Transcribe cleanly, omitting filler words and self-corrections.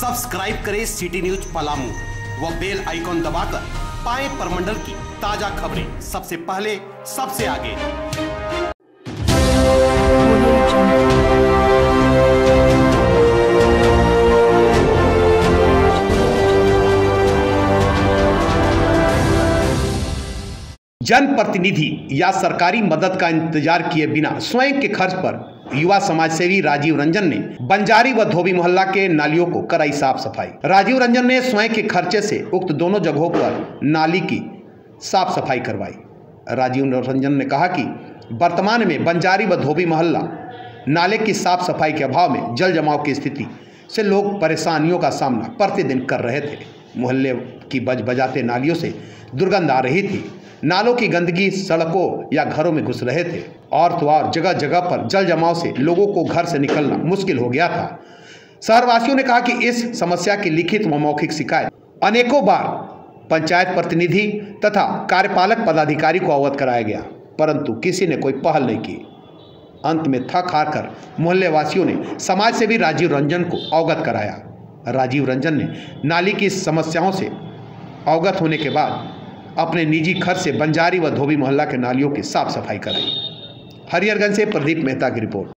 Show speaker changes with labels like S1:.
S1: Subscribe करें city news Palamu व bell icon दबाकर पाएं परमंडल की ताजा खबरें सबसे पहले सबसे आगे। जनप्रतिनिधि या सरकारी मदद का इंतजार किए बिना स्वयं के खर्च पर युवा समाजसेवी राजीव रंजन ने बंजारी व धोबी मोहल्ला के नालियों को कराई साफ सफाई। राजीव रंजन ने स्वयं के खर्चे से उक्त दोनों जगहों पर नाली की साफ सफाई करवाई। राजीव रंजन ने कहा कि वर्तमान में बंजारी व धोबी मोहल्ला नाले की साफ सफाई के अभाव में जल जमाव की स्थिति से लोग परेशानियों का सामना प्रतिदिन कर रहे थे। मोहल्ले की बजाते नालियों से दुर्गंध आ रही थी। नालों की गंदगी सड़कों या घरों में घुस रहे थे और तो और जगह जगह पर जल जमाव से लोगों को घर से निकलना मुश्किल हो गया था। शहरवासियों ने कहा कि इस समस्या की लिखित व मौखिक शिकायत अनेकों बार पंचायत प्रतिनिधि तथा कार्यपालक पदाधिकारी को अवगत कराया गया, परंतु किसी ने कोई पहल नहीं की। अंत में थक हार कर मोहल्ले वासियों ने समाज सेवी राजीव रंजन को अवगत कराया। राजीव रंजन ने नाली की समस्याओं से अवगत होने के बाद अपने निजी खर्च से बंजारी व धोबी मोहल्ला के नालियों की साफ सफाई कराई। हरिहरगंज से प्रदीप मेहता की रिपोर्ट।